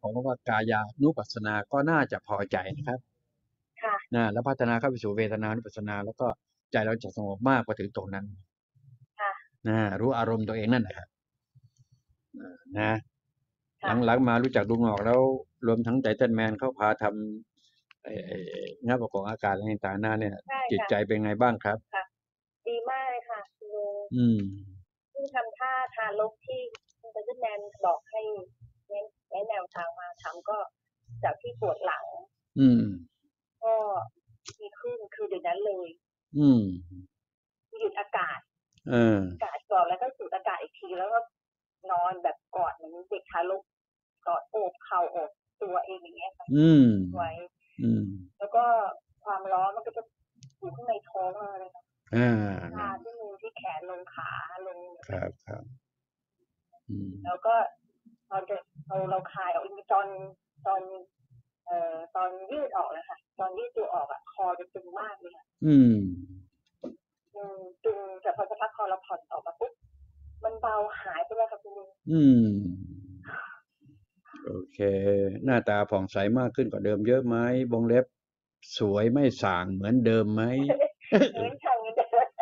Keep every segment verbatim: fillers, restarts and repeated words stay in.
ของว่ากายานุปัสสนาก็น่าจะพอใจนะครับค่ะนะแล้วพัฒนาเข้าไปสู่เวทนานุปัสสนาแล้วก็ใจเราจะสงบมากพอถึงตรงนั้นค่ะนะรู้อารมณ์ตัวเองนั่นแหละครับนะค่ะหลังๆมารู้จักลุงออกแล้วรวมทั้งไททันแมนเขาพาทำไอ้ไอ้งับประกอบอาการอะไรต่างๆหน้าเนี่ยใช่ค่ะจิตใจเป็นไงบ้างครับค่ะดีมากเลยค่ะคุณลุงอืมเพิ่งทำท่าทาลบที่คุณเซนแมนบอกให้แนะแนะแนวทางมาทำก็จากที่ปวดหลังอืมก็ดีขึ้นคือเดี๋ยวนั้นเลยอืมหยุดอากาศเอออากาศก่อนแล้วก็สูดอากาศอีกทีแล้วก็นอนแบบกอดเหมือนเด็กทารกกอดโอบเข่าโอบตัวเองอย่างเงี้ยค่ะอืมไว้อืมแล้วก็ความร้อนมันก็จะอยู่ข้างในท้องอะไรนะอ่าชาที่มือที่แขนลงขาลงครับครับอืมแล้วก็ตอนจะเราเราคลายออกตอนตอนเอ่อตอนยืดออกนะคะตอนยืดตัวออกอ่ะคอจะตึงมากเลยค่ะอืมอืมตึงแต่พอสักพักคอเราผ่อนออกมาปุ๊บมันเบาหายไปเลยค่ะคุณลุงอืมโอเคหน้าตาผ่องใสมากขึ้นกว่าเดิมเยอะไหมวงเล็บสวยไม่ส่างเหมือนเดิมไหมเหมือนช่างเดิน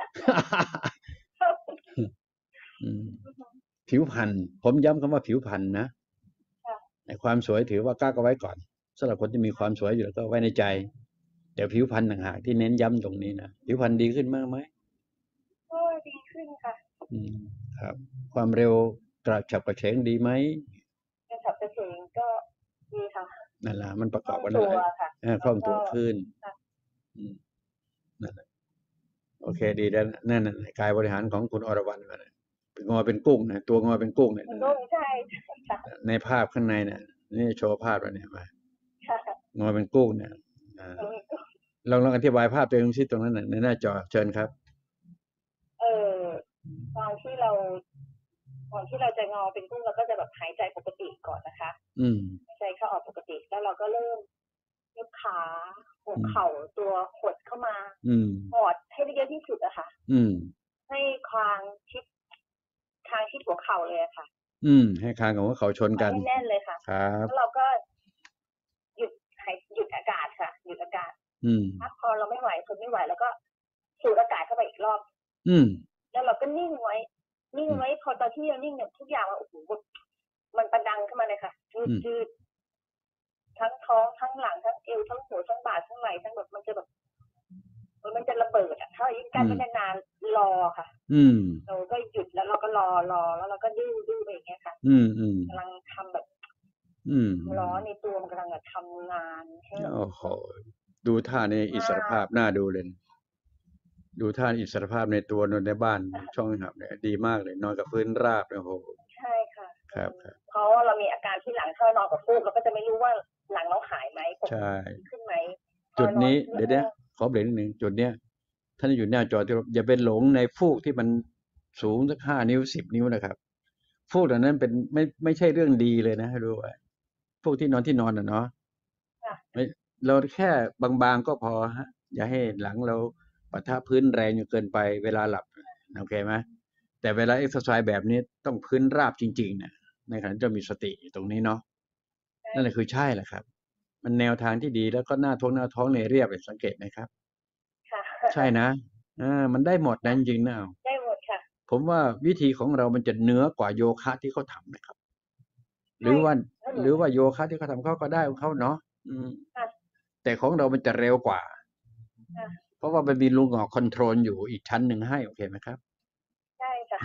อืมผิวพรรณผมย้ำคำว่าผิวพรรณนะค่ะในความสวยถือว่ากล้าก็ไว้ก่อนสำหรับคนที่มีความสวยอยู่แล้วก็ไว้ในใจเดี๋ยวผิวพรรณต่างหากที่เน้นย้ำตรงนี้นะผิวพรรณดีขึ้นมากไหมก็ดีขึ้นค่ะอืมครับความเร็วกระฉับกระเฉงดีไหมกระฉับกระเฉงก็ดีค่ะนั่นแหละมันประคล่องกอบกันตัวนะค่ะเออคล่องตัแล้วก็วขึ้นค่ะอืมนั่นแหละโอเคดีแล้วนั่นน่ะกายบริหารของคุณอรวรรณน่ะงอเป็นกุ้งนะตัวงอเป็นกุ้งเนี่ยมันก็ใช่ค่ะในภาพข้างในเนี่ยนี่โชว์ภาพแล้วเนี่ยมาค่ะงอเป็นกุ้งเนี่ยอ่าลองลองอธิบายภาพตัวเองซิตรงนั้นน่ะในหน้าจอเชิญครับเออตอนที่เราก่อนที่เราจะงอเป็นกุ้งเราก็จะแบบหายใจปกติก่อนนะคะอืมหายใจเข้าออกปกติแล้วเราก็เริ่มยกขาหัวอืมเข่าตัวหดเข้ามาอืมกอดให้ได้เยอะที่สุดอะค่ะอืมให้คางชิดคางชิดหัวเข่าเลยอะค่ะอืมให้คางกับหัวเข่าชนกันกอดให้แน่นเลยค่ะครับแล้วเราก็หยุดหายหยุดอากาศค่ะหยุดอากาศอืมถ้าพอเราไม่ไหวทนไม่ไหวแล้วก็สูดอากาศเข้าไปอีกรอบอืมแล้วเราก็นิ่งไว้นิ่งอืมไว้พอตอนที่เรานิ่งเนี่ยทุกอย่างมันโอ้โหมันประดังขึ้นมาเลยค่ะยืดอืมยืดทั้งท้องทั้งหลังทั้งเอวทั้งหัวทั้งบ่าทั้งไหล่ทั้งแบบมันจะแบบมันจะระเบิดอ่ะถ้ายิ่งกั้นไม่นานๆรอค่ะอืมเราก็หยุดแล้วเราก็รอรอแล้วเราก็ดื้อดื้อไปอย่างเงี้ยค่ะอืมอืมกำลังทำแบบอืมล้อในตัวมันกำลังทำงานให้แบบโอ้โหดูท่าในอิมาสรภากพน่าดูเลยดูท่าอิสรภาพในตัวนอนในบ้านช่องหับเนี่ยดีมากเลยนอนกับพื้นราบเนี่ยโอ้โหใช่ค่ะครับครับเพราะเรามีอาการที่หลังถ้าเรานอนกับฟูกเราก็จะไม่รู้ว่าหลังเราหายไหมปกใช่ติขึ้นไหมพอจุดนี้นอนเพื่อเดี๋ยวเนี้ยขอเบรกนิดหนึ่งจุดเนี้ยท่านอยู่หน้าจอที่อย่าเป็นหลงในฟูกที่มันสูงสักห้านิ้วสิบนิ้วนะครับฟูกเหล่านั้นเป็นไม่ไม่ใช่เรื่องดีเลยนะให้รู้ไว้ฟูกที่นอนที่นอนอ่ะเนาะค่ะไม่เราแค่บางๆก็พอฮะอย่าให้หลังเราปะทะพื้นแรงจนเกินไปเวลาหลับโอเคไหมแต่เวลาเอ็กซ์ไซส์แบบนี้ต้องพื้นราบจริงๆเนี่ยในขณะที่เรามีสติตรงนี้เนาะนั่นแหละคือใช่แหละครับมันแนวทางที่ดีแล้วก็หน้าท้องหน้าท้องเนี่ยเรียบสังเกตไหมครับค่ะใช่นะอ่ามันได้หมดนะค่ะจริงๆนะได้หมดค่ะผมว่าวิธีของเรามันจะเหนือกว่าโยคะที่เขาทำนะครับหรืใช่อว่าแล้วหนูหรือว่าโยคะที่เขาทำเขาก็ได้ของเขาเนาะอืมค่ะแต่ของเรามันจะเร็วกว่าค่ะเพราะว่ามันมีลุงหงอกคอนโทรลอยู่อีกชั้นหนึ่งให้โอเคไหมครับใช่ค่ะ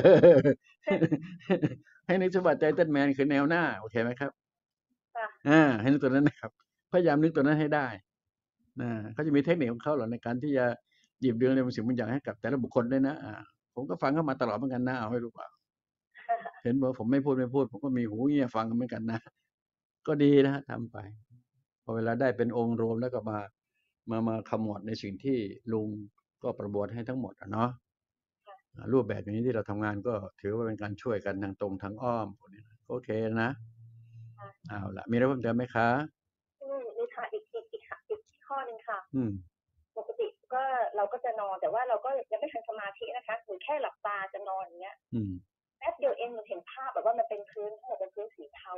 ให้นึกสมบัติไททันแมนคือแนวหน้าโอเคไหมครับค่ะอ่าให้นึกตัวนั้นนะครับพยายามนึกตัวนั้นให้ได้นะเขาจะมีเทคนิคของเขาหรอในการที่จะหยิบยืมในบางสิ่งบางอย่างให้กับแต่ละบุคคลด้วยนะอ่าผมก็ฟังเขามาตลอดเหมือนกันนะเอาให้รู้ว่าเห็นบอกผมไม่พูดไม่พูดผมก็มีหูเงี่ยฟังเหมือนกันนะก็ดีนะทำไปพอเวลาได้เป็นองค์รวมแล้วก็มามามาขมวดในสิ่งที่ลุงก็ประบวรให้ทั้งหมดอ่ะเนาะรูปแบบนี้ที่เราทำงานก็ถือว่าเป็นการช่วยกันทางตรงทางอ้อมพวกนี้โอเคนะเอาละมีอะไรเพิ่มเติมไหมคะอืมมีค่ะอีกอีกอีกค่ะอีกข้อหนึ่งค่ะอืมปกติก็เราก็จะนอนแต่ว่าเราก็ยังไม่ทันสมาธินะคะหรือแค่หลับตาจะนอนอย่างเงี้ยอืมแป๊บเดียวเองหนูเห็นภาพแบบว่ามันเป็นพื้นทั้งหมดเป็นพื้นสีเทา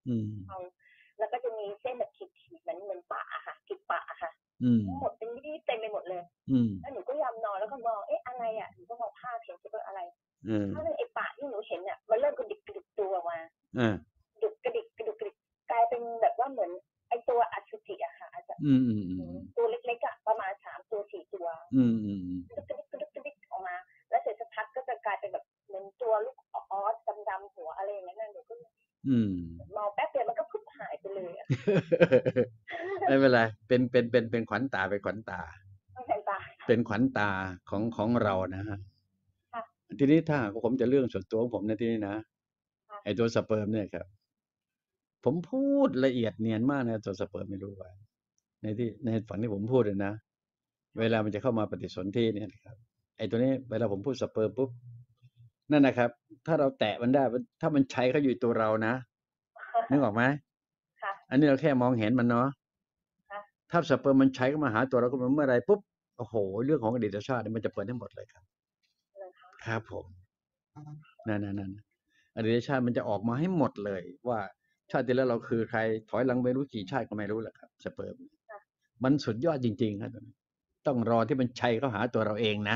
อืมเอาแล้วก็จะมีเส้นแบบขีดๆเหมือนเหมือนปะอะค่ะขีดปะอะค่ะอืมทั้งหมดเป็นรีบเต็มไปหมดเลยอืมแล้วหนูก็ยอมนอนแล้วก็มองเอ๊ะอะไรอะหนูก็มองภาพเห็นใช่ปะอะไรเออถ้าเป็นไอ้ปะที่หนูเห็นน่ะมันเริ่มกระดิกกระดิกตัวออกมาเออดุกกระดิกกระดุกกระดิกกลายเป็นแบบว่าเหมือนไอ้ตัวอสุจิอะค่ะ อาจจะอืมอืมๆ ๆตัวเล็ก ๆ อะ ประมาณ สาม ตัว สี่ ตัวอืม ๆกระดึก กระดึก กระดึก ออกมา แล้วเสร็จสักพักก็จะกลายเป็นแบบเหมือนตัวลูกออสดำๆหัวอะไรอย่างงั้นน่ะ หนูก็อืมมองแป๊บเดียวมันก็พึบหายไปเลยอะไม่เป็นไร เป็น เป็น เป็น เป็นขวัญตา เป็นขวัญตาตั้งแต่ตายเป็นขวัญตาของ ของเรานะครับค่ะทีนี้ถ้าหากว่าผมจะเรื่องส่วนตัวของผมในที่นี้นะค่ะไอ้ตัวสเปิร์มเนี่ยครับ ผมพูดละเอียดเนียนมากนะตัวสเปิร์มไม่รู้ว่า ในที่ ในฝั่งที่ผมพูดอะนะ เวลามันจะเข้ามาปฏิสนธิเนี่ยนะครับ ไอ้ตัวนี้เวลาผมพูดสเปิร์มปุ๊บ นั่นนะครับ ถ้าเราแตะมันได้ ถ้ามันชัยเข้าอยู่ตัวเรานะ นึกออกไหม? ค่ะอันนี้เราแค่มองเห็นมันเนาะค่ะถ้าสเปิร์มมันชัยเข้ามาหาตัวเราขึ้นมาเมื่อไรปุ๊บ โอ้โฮ เรื่องของอดีตชาติเนี่ยมันจะเปิดให้หมดเลยครับเหรอคะ? ครับผม นั่น ๆ ๆ อดีตชาติมันจะออกมาให้หมดเลยว่า ชาติที่แล้วเราคือใคร ถอยหลังไม่รู้กี่ชาติก็ไม่รู้แหละครับ สเปิร์มค่ะมันสุดยอดจริง ๆ ครับ ต้องรอที่มันชัยเข้าหาตัวเราเองนะ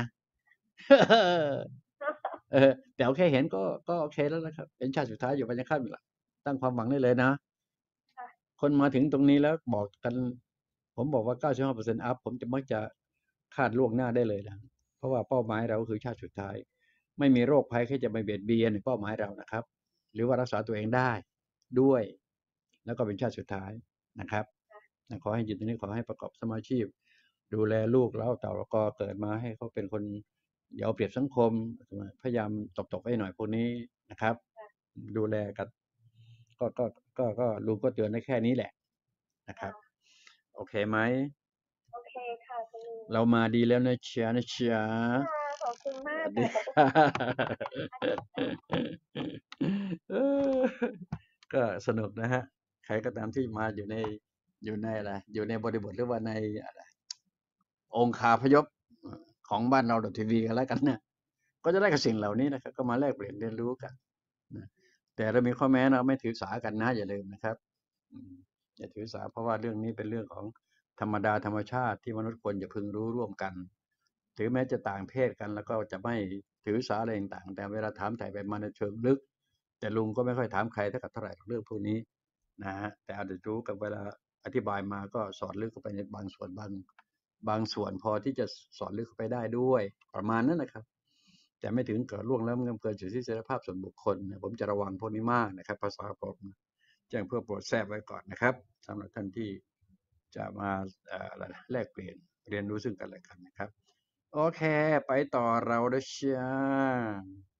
เออ แต่เอาแค่เห็นก็ ก็โอเคแล้วนะครับ เป็นชาติสุดท้ายอยู่วันยังค่ำอีกล่ะ ตั้งความหวังได้เลยนะค่ะคนมาถึงตรงนี้แล้วบอกกัน ผมบอกว่า เก้าสิบห้าเปอร์เซ็นต์ อัป ผมจะมักจะคาดล่วงหน้าได้เลยนะ เพราะว่าเป้าหมายเราก็คือชาติสุดท้าย ไม่มีโรคภัยแค่จะมาเบียดเบียนเป้าหมายเรานะครับ หรือว่ารักษาตัวเองได้ด้วย แล้วก็เป็นชาติสุดท้ายนะครับค่ะขอให้อยู่ตรงนี้ ขอให้ประกอบสมมาชีพ ดูแลลูกเต้า เต่า แล้วก็เกิดมาให้เขาเป็นคนอย่าเอาเปรียบสังคม พยายามตบ ๆ ไว้หน่อยพวกนี้นะครับค่ะดูแลกัน ก็ ก็ ก็ ก็ลุงก็เตือนได้แค่นี้แหละนะคครั่บะโอเคไหม? โอเคค่ะคุณลุงเรามาดีแล้วนะจ๊ะ นะจ๊ะค่ะ ขอบคุณมาสวัสกคด่ีะ ขอบพระคุณค่ะเออ ก็สนุกนะครับ ใครก็ตามที่มาอยู่ใน อยู่ในอะไร อยู่ในบริบท หรือว่าในอะไร องคาพยพ เอ่อ ของบ้านเรา .tv ก็แล้วกันนะ ก็จะได้กับสิ่งเหล่านี้นะครับ ก็มาแลกเปลี่ยนเรียนรู้กันนะ แต่เรามีข้อแม้นะ ไม่ถือสากันนะ อย่าลืมนะครับ อืม อย่าถือสา เพราะว่าเรื่องนี้เป็นเรื่องของธรรมดาธรรมชาติที่มนุษย์ควรจะพึงรู้ร่วมกัน ถึงแม้จะต่างเพศกัน แล้วก็จะไม่ถือสาอะไรต่าง ๆ แต่เวลาถามไถ่ไปมาในเชิงลึก แต่ลุงก็ไม่ค่อยถามใครเท่ากับเท่าไรเรื่องพวกนี้นะครับ แต่เอาแต่รู้กับเวลาอธิบายมาก็สอดลึกเข้าไปในบางส่วน บาง บางส่วนพอที่จะ ส สอดลึกเข้าไปได้ด้วย ประมาณนั้นน่ะครับ แต่ไม่ถึงกับล่วงล้ำเกินสิทธิเสรีภาพส่วนบุคคล ผมจะระวังพวกนี้มากนะครับ ภาษาผม แจ้งเพื่อโปรดทราบไว้ก่อนนะครับ สำหรับท่านที่จะมา เอ่อ อะไรนะ แลกเปลี่ยนเรียนรู้ซึ่งกันและกันนะครับ โอเค ไปต่อเรานะจ๊ะ